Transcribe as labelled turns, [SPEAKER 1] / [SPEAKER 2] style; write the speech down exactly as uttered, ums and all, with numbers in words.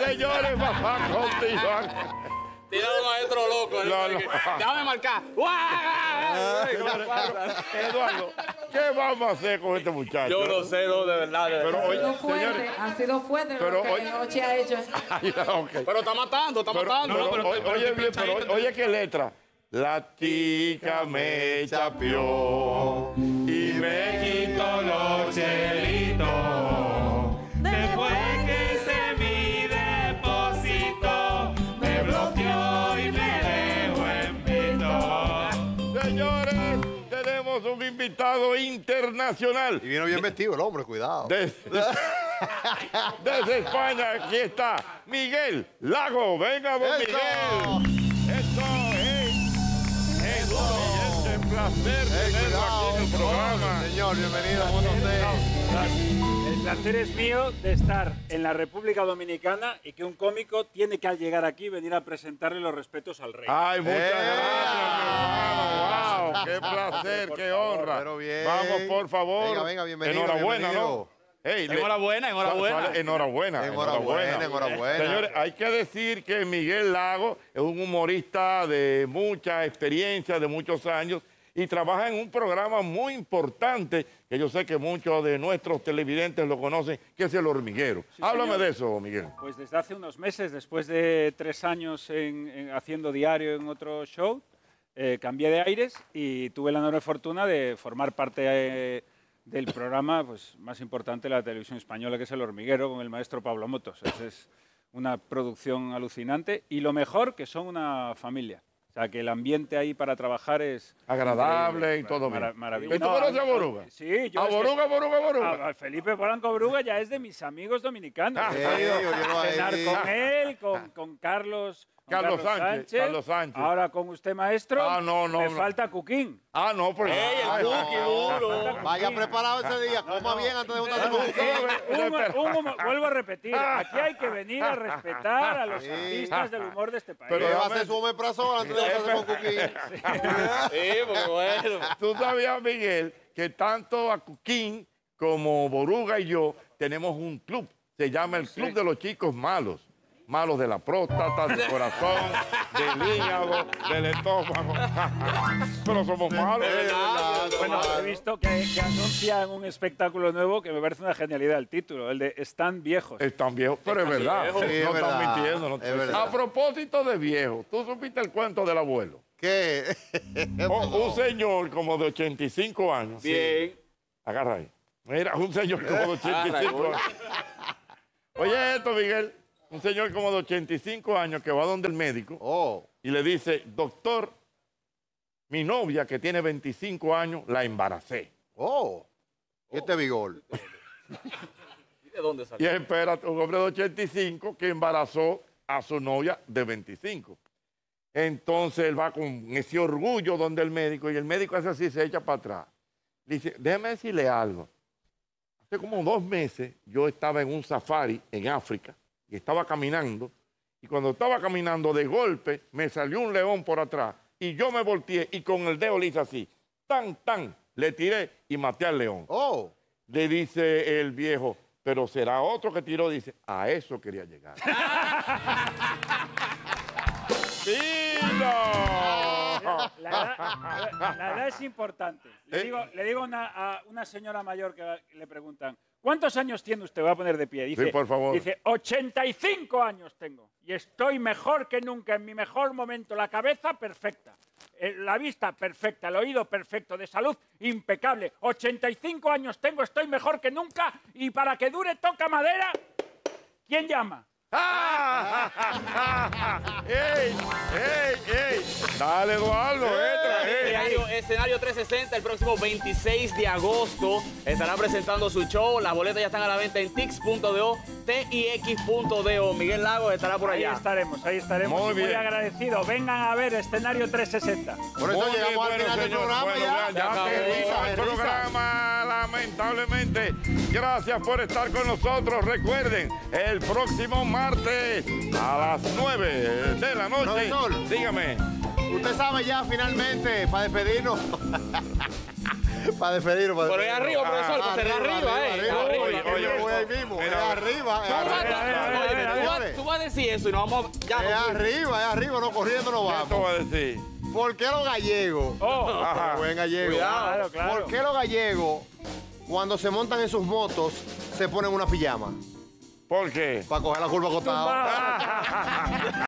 [SPEAKER 1] Señores, papá, continúan.
[SPEAKER 2] Tira un maestro loco.
[SPEAKER 1] No, no.
[SPEAKER 2] Déjame marcar.
[SPEAKER 1] Eduardo, ¿qué vamos a hacer con este muchacho?
[SPEAKER 2] Yo no sé, no, de verdad. De
[SPEAKER 1] Pero,
[SPEAKER 2] verdad.
[SPEAKER 1] oye,
[SPEAKER 3] Ha sido fuerte,
[SPEAKER 1] señores,
[SPEAKER 3] ha sido fuerte
[SPEAKER 1] pero
[SPEAKER 3] lo que
[SPEAKER 1] hoy-
[SPEAKER 3] Noche ha hecho.
[SPEAKER 1] Ay, okay.
[SPEAKER 2] Pero está matando, está
[SPEAKER 1] Pero,
[SPEAKER 2] matando.
[SPEAKER 1] pero,
[SPEAKER 2] No, pero-
[SPEAKER 1] oye,
[SPEAKER 2] pero-
[SPEAKER 1] oye bien, pero oye, oye qué letra. La chica me chapeó y me quitó los chelitos.
[SPEAKER 4] Después que hice mi depósito, me bloqueó y me dejó en visto.
[SPEAKER 1] Señores, tenemos un invitado internacional.
[SPEAKER 5] Y vino bien vestido el hombre, cuidado.
[SPEAKER 1] Desde, desde España, aquí está Miguel Lago. Venga, don
[SPEAKER 5] ¡Eso!
[SPEAKER 1] Miguel. Eso, hey. Eso, Miguel, qué placer
[SPEAKER 5] Ey,
[SPEAKER 1] tenerlo
[SPEAKER 5] cuidado,
[SPEAKER 1] aquí en el programa.
[SPEAKER 5] señor, bienvenido, ¿cómo está usted?
[SPEAKER 6] El placer es mío de estar en la República Dominicana y que un cómico tiene que al llegar aquí venir a presentarle los respetos al rey.
[SPEAKER 1] Ay, muchas
[SPEAKER 5] ¡Eh!
[SPEAKER 1] gracias, mi hermano. Wow, qué placer,
[SPEAKER 6] Por
[SPEAKER 1] qué
[SPEAKER 6] favor,
[SPEAKER 1] honra.
[SPEAKER 5] pero bien.
[SPEAKER 1] Vamos, por favor.
[SPEAKER 5] Venga, venga, bienvenido,
[SPEAKER 1] Enhorabuena,
[SPEAKER 5] bienvenido.
[SPEAKER 1] ¿no? Hey, le-
[SPEAKER 2] Enhorabuena, enhorabuena.
[SPEAKER 1] Sale- Enhorabuena,
[SPEAKER 5] Enhorabuena, enhorabuena.
[SPEAKER 1] Señores, hay que decir que Miguel Lago es un humorista de mucha experiencia, de muchos años, y trabaja en un programa muy importante, que yo sé que muchos de nuestros televidentes lo conocen, que es El Hormiguero.
[SPEAKER 6] Sí,
[SPEAKER 1] Háblame
[SPEAKER 6] señor.
[SPEAKER 1] de eso, Miguel.
[SPEAKER 6] Pues desde hace unos meses, después de tres años en- en haciendo diario en otro show, eh, cambié de aires y tuve la enorme fortuna de formar parte eh, del programa pues, más importante de la televisión española, que es El Hormiguero, con el maestro Pablo Motos. Es, es una producción alucinante y lo mejor, que son una familia. O sea, que el ambiente ahí para trabajar es...
[SPEAKER 1] Agradable
[SPEAKER 6] increíble,
[SPEAKER 1] y todo
[SPEAKER 6] mara-
[SPEAKER 1] bien.
[SPEAKER 6] maravilloso.
[SPEAKER 1] ¿Y tú conoces a Boruga?
[SPEAKER 6] Sí, yo...
[SPEAKER 1] ¿A
[SPEAKER 6] es que-
[SPEAKER 1] Boruga, Boruga, Boruga?
[SPEAKER 6] a- a Felipe Polanco Bruga ya es de mis amigos dominicanos.
[SPEAKER 1] Ah,
[SPEAKER 6] He
[SPEAKER 5] Ey,
[SPEAKER 6] podido
[SPEAKER 5] yo quiero ahí.
[SPEAKER 6] cenar con él, con, con Carlos, con
[SPEAKER 1] Carlos Sánchez, Carlos Sánchez.
[SPEAKER 6] Ahora con usted, maestro.
[SPEAKER 1] Ah, no, no,
[SPEAKER 6] Me
[SPEAKER 1] no.
[SPEAKER 6] falta Cuquín.
[SPEAKER 1] Ah, no, pues...
[SPEAKER 2] Ey, el
[SPEAKER 1] Ay,
[SPEAKER 2] cookie, duro.
[SPEAKER 5] Vaya preparado ese día, coma bien antes de juntarse con usted.
[SPEAKER 6] Un- un- un- vuelvo a repetir, aquí hay que venir a respetar a los
[SPEAKER 5] Sí.
[SPEAKER 6] artistas del humor de este país.
[SPEAKER 5] Pero
[SPEAKER 1] Pero
[SPEAKER 5] va a hacer su omeprazol antes de juntarse con Cuquín.
[SPEAKER 2] Sí, porque bueno.
[SPEAKER 1] Tú sabías, Miguel, que tanto a Cuquín como Boruga y yo tenemos un club. Se llama el Club de los Chicos Malos. Malos de la próstata, del corazón, del hígado, del estómago. Pero somos malos.
[SPEAKER 6] Bueno, he visto que, que anuncian un espectáculo nuevo que me parece una genialidad el título, el de Están Viejos.
[SPEAKER 1] Están viejos, pero es verdad.
[SPEAKER 2] viejos.
[SPEAKER 5] Sí, es
[SPEAKER 1] no
[SPEAKER 5] verdad,
[SPEAKER 1] están mintiendo. No
[SPEAKER 5] es verdad.
[SPEAKER 1] A propósito de viejo, ¿tú supiste el cuento del abuelo?
[SPEAKER 5] ¿Qué?
[SPEAKER 1] O- un señor como de ochenta y cinco años.
[SPEAKER 2] Bien.
[SPEAKER 1] Agarra ahí. Mira, un señor como de ochenta y cinco años. Oye esto, Miguel. Un señor como de ochenta y cinco años que va donde el médico
[SPEAKER 5] Oh,
[SPEAKER 1] y le dice, doctor, mi novia que tiene veinticinco años, la embaracé.
[SPEAKER 5] oh. ¿Y este vigor?
[SPEAKER 2] ¿Y de dónde
[SPEAKER 1] Y
[SPEAKER 2] salió?
[SPEAKER 1] espera un hombre de ochenta y cinco que embarazó a su novia de veinticinco. Entonces él va con ese orgullo donde el médico y el médico hace así, se echa para atrás. Le dice, déjeme decirle algo. Hace como dos meses yo estaba en un safari en África y estaba caminando. Y cuando estaba caminando de golpe me salió un león por atrás y yo me volteé y con el dedo le hice así. Tan, tan, le tiré y maté al león.
[SPEAKER 5] Oh.
[SPEAKER 1] Le dice el viejo, pero será otro que tiró. Dice, a eso quería llegar. ¡Vino!
[SPEAKER 6] La edad, la- la edad es importante. Le
[SPEAKER 1] Eh.
[SPEAKER 6] digo, le digo una- a una señora mayor que le preguntan, ¿cuántos años tiene usted? Va a poner de pie. Dice,
[SPEAKER 1] Sí, por favor.
[SPEAKER 6] Dice, ochenta y cinco años tengo y estoy mejor que nunca, en mi mejor momento. La cabeza perfecta, eh, la vista perfecta, el oído perfecto, de salud impecable. ochenta y cinco años tengo, estoy mejor que nunca y para que dure toca madera. ¿Quién llama?
[SPEAKER 1] ¡Ey! ¡Ey! ¡Ey! Dale, Eduardo, entra, ey.
[SPEAKER 2] Escenario, escenario trescientos sesenta, el próximo veintiséis de agosto estará presentando su show. Las boletas ya están a la venta en tix punto do, t i x punto do. Miguel Lagos estará por
[SPEAKER 6] Ahí
[SPEAKER 2] allá.
[SPEAKER 6] estaremos, ahí estaremos.
[SPEAKER 1] Muy
[SPEAKER 6] y muy
[SPEAKER 1] bien.
[SPEAKER 6] agradecido. Vengan a ver escenario trescientos sesenta.
[SPEAKER 5] Por eso
[SPEAKER 1] Muy bien,
[SPEAKER 5] llegamos al
[SPEAKER 1] bueno,
[SPEAKER 5] final del
[SPEAKER 1] señor.
[SPEAKER 5] programa
[SPEAKER 1] Bueno,
[SPEAKER 5] ya.
[SPEAKER 1] ya, ya
[SPEAKER 2] acabó.
[SPEAKER 1] terminó
[SPEAKER 5] Risa,
[SPEAKER 1] el
[SPEAKER 5] risa.
[SPEAKER 1] programa, lamentablemente. Gracias por estar con nosotros. Recuerden, el próximo martes a las nueve de la noche.
[SPEAKER 5] Profesor.
[SPEAKER 1] Dígame.
[SPEAKER 5] Usted sabe ya finalmente, para despedirnos. Para despedirlo, para
[SPEAKER 2] Pero es arriba, profesor, para cerrar arriba, eh.
[SPEAKER 5] Arriba,
[SPEAKER 2] Arriba.
[SPEAKER 5] oye, oye, yo voy ahí mismo. Es arriba, es
[SPEAKER 2] Tú vas,
[SPEAKER 5] arriba.
[SPEAKER 2] óyeme, tú vas- tú vas a decir eso y nos vamos a- ya.
[SPEAKER 5] Es
[SPEAKER 2] nos fuimos.
[SPEAKER 5] arriba, es arriba, no corriendo no
[SPEAKER 1] ¿Qué te voy
[SPEAKER 5] vamos.
[SPEAKER 1] a decir?
[SPEAKER 5] ¿Por qué los gallegos?
[SPEAKER 6] Oh,
[SPEAKER 1] Ajá.
[SPEAKER 5] Buen gallego.
[SPEAKER 6] Claro, claro.
[SPEAKER 5] ¿Por qué los gallegos, cuando se montan en sus motos, se ponen una pijama?
[SPEAKER 1] ¿Por qué?
[SPEAKER 5] Para coger la curva acostada.